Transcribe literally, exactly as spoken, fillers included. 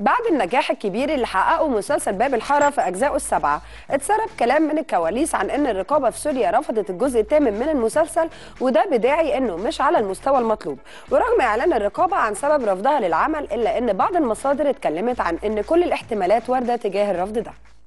بعد النجاح الكبير اللي حققه مسلسل باب الحارة في أجزائه السبعة، اتسرب كلام من الكواليس عن أن الرقابة في سوريا رفضت الجزء الثامن من المسلسل، وده بداعي أنه مش على المستوى المطلوب. ورغم إعلان الرقابة عن سبب رفضها للعمل، إلا أن بعض المصادر اتكلمت عن أن كل الاحتمالات واردة تجاه الرفض ده.